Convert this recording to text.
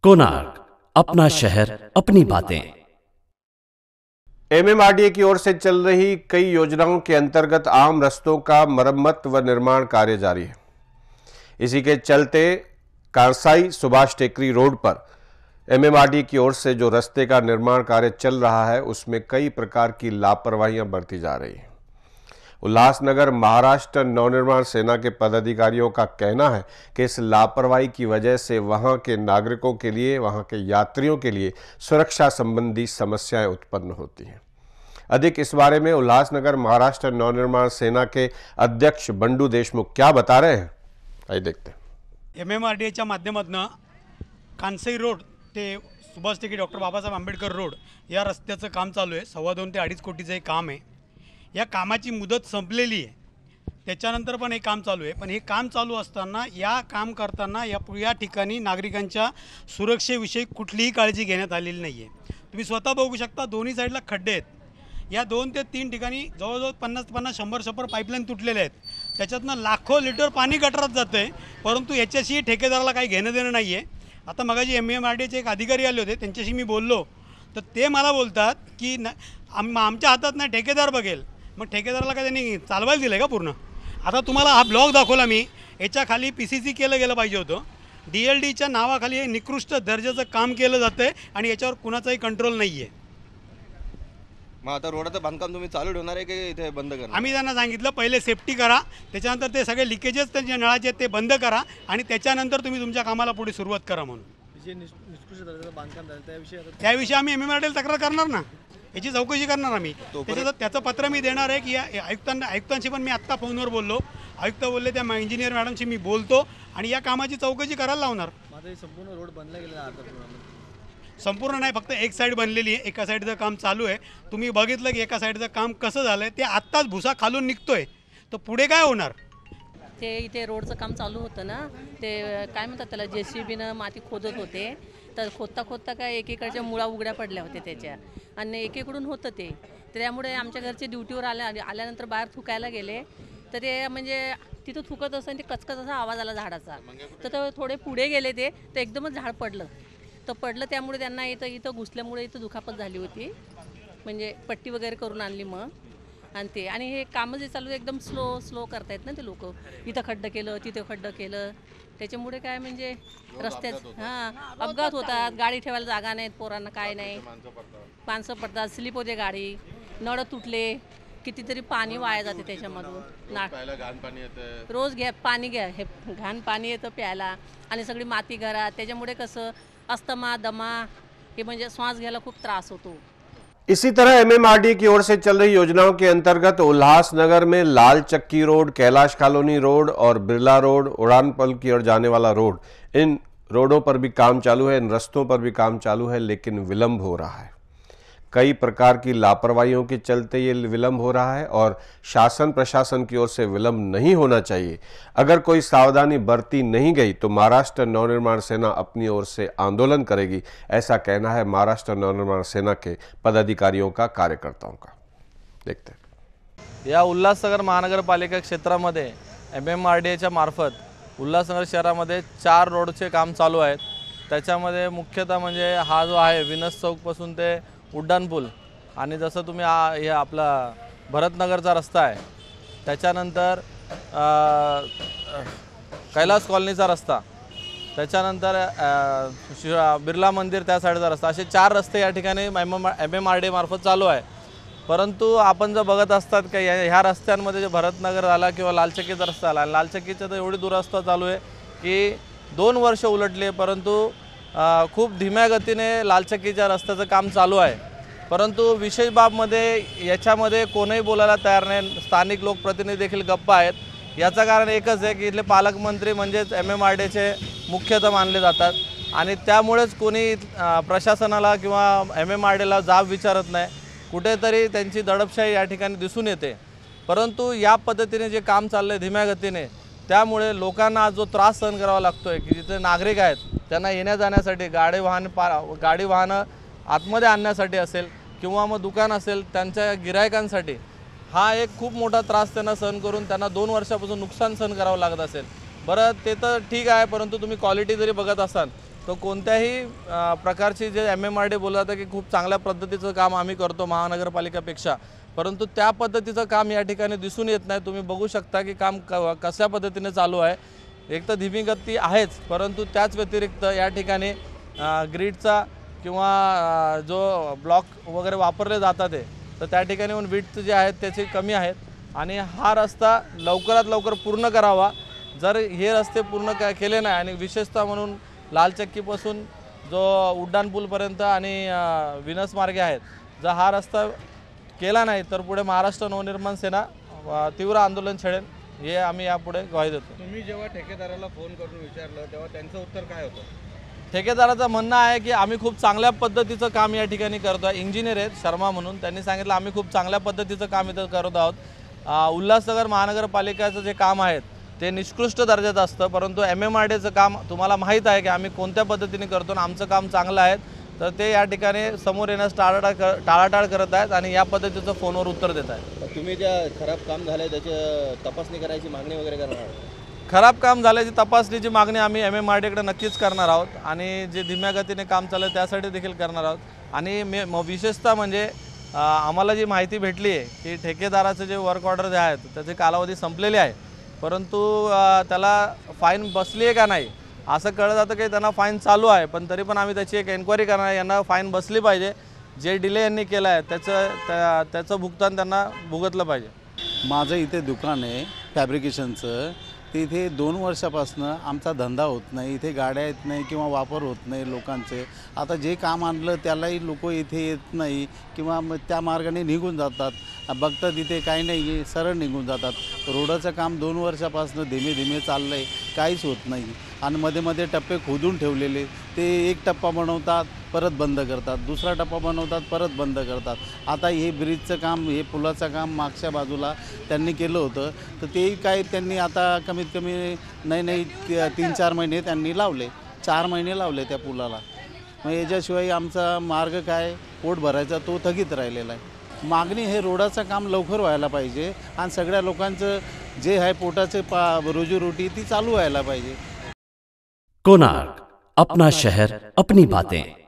कोणार्क, अपना शहर अपनी बातें। एमएमआरडीए की ओर से चल रही कई योजनाओं के अंतर्गत आम रास्तों का मरम्मत व निर्माण कार्य जारी है। इसी के चलते कारसाई सुभाष टेकरी रोड पर एमएमआरडीए की ओर से जो रास्ते का निर्माण कार्य चल रहा है उसमें कई प्रकार की लापरवाहियां बरती जा रही हैं। उल्लासनगर महाराष्ट्र नवनिर्माण सेना के पदाधिकारियों का कहना है कि इस लापरवाही की वजह से वहां के नागरिकों के लिए, वहां के यात्रियों के लिए सुरक्षा संबंधी समस्याएं उत्पन्न होती हैं। अधिक इस बारे में उल्लासनगर महाराष्ट्र नवनिर्माण सेना के अध्यक्ष बंडू देशमुख क्या बता रहे हैं, आइए देखते हैं। एमएमआरडीएच्या माध्यमातून कांसई रोड ते सुभाष टेकरी डॉक्टर बाबासाहेब आंबेडकर रोड या रस्त्याचं काम चालू आहे। 2.25 ते 2.5 कोटीचं हे काम आहे। या कामाची मुदत संपलेली आहे, त्याच्यानंतर पण हे काम चालू आहे। पण हे काम चालू असताना या काम करताना या ठिकाणी नागरिकांच्या सुरक्षेविषयी कुठलीही काळजी घेण्यात आलेली नाही आहे। तुम्ही स्वतः बघू शकता, दोन्ही साईडला खड्डे आहेत। या 2 ते 3 ठिकाणी जवळजवळ 50-100 छप्पर पाईपलाईन तुटलेले आहेत। त्याच्यातनं लाखो लिटर पाणी गटारात जातं आहे, परंतु याच्याशी ठेकेदाराला काही घेणं देणं नाही आहे। आता मगाशी एमएमआरडीएचे एक अधिकारी आले होते, त्यांच्याशी मी बोललो तर ते मला बोलतात की आमच्या हातात नाही, ठेकेदार बघेल। मग ठेकेदाराला काय त्यांनी चालवायला दिलं का पूर्ण? आता तुम्हाला हा ब्लॉक दाखवला मी, याच्या खाली पीसीसी केलं गेलं पाहिजे होतं। डीएलडीच्या नावाखाली हे निकृष्ट दर्जाचं काम केलं जातंय आणि याच्यावर कुणाचाही कंट्रोल नाही आहे। मग आता रोडाचं बांधकाम तुम्ही चालू ठेवणार आहे की इथे बंद करणार? आम्ही त्यांना सांगितलं पहिले सेफ्टी करा, त्याच्यानंतर ते सगळे लिकेजेस त्यांच्या नळाचे ते बंद करा आणि त्याच्यानंतर तुम्ही तुमच्या कामाला पुढे सुरुवात करा म्हणून। निकृष्ट दर्जाचं बांधकाम झालं त्याविषयी आम्ही एमएमआरडीएला तक्रार करणार ना, याची चौकशी करणार आम्ही। त्याचं पत्र मी देणार आहे की आयुक्तांशी पण मी आत्ता फोनवर बोललो। आयुक्त बोलले त्या इंजिनियर मॅडमशी मी बोलतो आणि या कामाची चौकशी करायला लावणार। माझा संपूर्ण रोड बनला गेला आता संपूर्ण नाही, फक्त एक साईड बनलेली आहे, एका साईडचं काम चालू आहे। तुम्ही बघितलं की एका साईडचं काम कसं झालंय, ते आत्ताच भुसा खालून निघतोय, तर पुढे काय होणार? ते इथे रोडचं काम चालू होतं ना, ते काय म्हणतात त्याला, जेसीबीनं माती खोदत होते। तर खोदता काय एकीकडच्या मुळा उघड्या पडल्या होत्या त्याच्या आणि एकीकडून होतं ते। त्यामुळे आमच्या घरचे ड्युटीवर आल्यानंतर बाहेर थुकायला गेले तर ते म्हणजे तिथं थुकत असताना ते कचकच असा आवाज आला झाडाचा। तर थोडे पुढे गेले ते एकदमच झाड पडलं। त्यामुळे त्यांना इथं घुसल्यामुळे इथं दुखापत झाली होती, म्हणजे पट्टी वगैरे करून आणली मग। आणि हे कामं जे चालू एकदम स्लो करतायत ना ते लोक। इथं खड्डं केलं, तिथं खड्डं केलं, त्याच्यामुळे काय म्हणजे रस्त्यात अपघात होतात, गाडी ठेवायला जागा नाहीत, पोरांना काय नाही, माणसं पडतात, स्लिप होते गाडी, नळ तुटले, कितीतरी पाणी वाया जाते त्याच्यामधून। रोज पाणी हे घाण पाणी येतं प्यायला आणि सगळी माती घरात, त्याच्यामुळे कसं अस्थमा, दमा, हे म्हणजे श्वास घ्यायला खूप त्रास होतो। इसी तरह एमएमआरडीए की ओर से चल रही योजनाओं के अंतर्गत उल्लासनगर में लाल चक्की रोड, कैलाश कॉलोनी रोड और बिरला रोड, उड़ानपुल की ओर जाने वाला रोड, इन रोडों पर भी काम चालू है, इन रास्तों पर भी काम चालू है, लेकिन विलंब हो रहा है। कई प्रकार की लापरवाहियों के चलते ये विलंब हो रहा है और शासन प्रशासन की ओर से विलंब नहीं होना चाहिए। अगर कोई सावधानी बरती नहीं गई तो महाराष्ट्र नवनिर्माण सेना अपनी ओर से आंदोलन करेगी, ऐसा कहना है महाराष्ट्र नवनिर्माण सेना के पदाधिकारियों का, कार्यकर्ताओं का। देखते हैं। या उल्हासनगर महानगरपालिका क्षेत्रामध्ये एमएमआरडीएच्या मार्फत उल्हासनगर शहरामध्ये 4 रोडचे काम चालू आहेत। त्याच्यामध्ये मुख्यतः म्हणजे हा जो आहे विनस चौकपासून ते उड्डाणपूल आणि जसं तुम्ही हे आपला भरतनगरचा रस्ता आहे, त्याच्यानंतर कैलास कॉलनीचा रस्ता, त्याच्यानंतर बिर्ला मंदिर त्या साईडचा रस्ता, असे 4 रस्ते या ठिकाणी एमएमआरडीए मार्फत चालू आहे। परंतु आपण जर बघत असतात की ह्या रस्त्यांमध्ये जे भरतनगर आला किंवा लालचक्कीचा रस्ता आला, लालचक्कीचा तर एवढी दुरवस्था चालू आहे की 2 वर्ष उलटली, परंतु खूप धीम्या गतीने लालचक्कीच्या रस्त्याचं काम चालू आहे। परंतु विशेष बाबमध्ये याच्यामध्ये कोणीही बोलायला तयार नाही, स्थानिक लोकप्रतिनिधी देखील गप्प आहेत। याचं कारण एकच आहे की इथले पालकमंत्री म्हणजेच एमएमआरडीएचे मुख्यतः मानले जातात आणि त्यामुळेच कोणी प्रशासनाला किंवा एमएमआरडीएला जाब विचारत नाही। कुठेतरी त्यांची दडपशाही या ठिकाणी दिसून येते। परंतु या पद्धतीने जे काम चाललं आहे धीम्या गतीने, त्यामुळे लोकांना जो त्रास सहन करावा लागतो आहे की जिथे नागरिक आहेत त्यांना येण्या जाण्यासाठी गाडी वाहनं आतमध्ये आणण्यासाठी असेल किंवा मग दुकान असेल त्यांच्या गिरायकांसाठी, हा एक खूप मोठा त्रास त्यांना सहन करून त्यांना 2 वर्षापासून नुकसान सहन करावं लागत असेल। बरं, ते तर ठीक आहे, परंतु तुम्ही क्वालिटी जरी बघत असाल तो कोणत्याही प्रकारची जे MMRD बोलत होता की खूप चांगल्या पद्धतीचं काम आम्ही करतो महानगरपालिकेपेक्षा, परंतु त्या पद्धतीचं काम या ठिकाणी दिसून येत नाही। तुम्ही बघू शकता की काम कशा पद्धतीने चालू आहे। एक तर धीमी गती आहेच, परंतु त्याच व्यतिरिक्त या ठिकाणी ग्रीडचा किंवा जो ब्लॉक वगैरे वापरले जातात तर त्या ठिकाणी विड्थ जे आहेत त्याचे कमी आहेत आणि हा रस्ता लवकरात लवकर पूर्ण करावा। जर हे रस्ते पूर्ण केले नाही आणि विशेषतः म्हणून लालचक्कीपासून जो उड्डाणपूलपर्यंत आणि विनस मार्गे आहेत, जर हा रस्ता केला नाही तर पुढे महाराष्ट्र नवनिर्माण सेना तीव्र आंदोलन छेडेल, हे आम्ही यापुढे ग्वाही देतो। तुम्ही जेव्हा ठेकेदाराला फोन करून विचारलं तेव्हा त्यांचं उत्तर काय होतं? ठेकेदाराचं म्हणणं आहे की आम्ही खूप चांगल्या पद्धतीचं काम या ठिकाणी करतो आहे। इंजिनियर आहेत शर्मा म्हणून, त्यांनी सांगितलं आम्ही खूप चांगल्या पद्धतीचं काम इथं करत आहोत। उल्हासनगर महानगरपालिकेचं जे काम आहे ते निकृष्ट दर्जाचं असतं, परंतु MMRDचं काम तुम्हाला माहीत आहे की आम्ही कोणत्या पद्धतीने करतो आणि आमचं काम चांगलं आहे, तर ते या ठिकाणी समोर येण्यास टाळाटाळ करत आहेत आणि या पद्धतीचं फोनवर उत्तर देत आहेत। तुम्ही ज्या खराब काम झालं त्याची तपासणी करायची मागणी वगैरे करणार आहात? खराब काम झाल्याची तपासणीची मागणी आम्ही MMRDकडे नक्कीच करणार आहोत आणि जे धीम्या गतीने काम चाललं त्यासाठी देखील करणार आहोत। आणि विशेषतः म्हणजे आम्हाला जी माहिती भेटली आहे की ठेकेदाराचे जे वर्क ऑर्डर जे आहेत त्याचे कालावधी संपलेले आहे, परंतु त्याला फाईन बसली आहे का नाही असं कळलं जातं की त्यांना फाईन चालू आहे, पण तरी पण आम्ही त्याची एक एन्क्वायरी करणार आहे। यांना फाईन बसली पाहिजे, जे डिले यांनी केलं आहे त्याचं भुगतान त्यांना भुगतलं पाहिजे। माझं इथे दुकान आहे फॅब्रिकेशनचं, ते इथे 2 वर्षापासून आमचा धंदा होत नाही, इथे गाड्या येत नाही किंवा वापर होत नाही लोकांचे। आता जे काम आणलं त्यालाही लोक इथे येत नाही किंवा मग त्या मार्गाने निघून जातात, बघतात इथे काही नाही सरळ निघून जातात। रोडाचं काम 2 वर्षापासून धीमे चाललं आहे, काहीच होत नाही आणि मध्ये मध्ये टप्पे खोदून ठेवलेले, ते एक टप्पा बनवतात परत बंद करतात, दुसरा टप्पा बनवतात परत बंद करतात। आता हे ब्रिजचं काम, हे पुलाचं काम मागच्या बाजूला त्यांनी केलं होतं, तर तेही काय त्यांनी आता कमीत कमी नाही 3-4 महिने त्यांनी लावले, 4 महिने लावले त्या पुलाला। मग याच्याशिवाय आमचा मार्ग काय पोट भरायचा तो थकीत राहिलेला आहे। मागणी हे रोडाचं काम लवकर व्हायला पाहिजे आणि सगळ्या लोकांचं जे आहे पोटाचे रोजीरोटी ती चालू व्हायला पाहिजे। कोणार्क, अपना शहर अपनी बातें।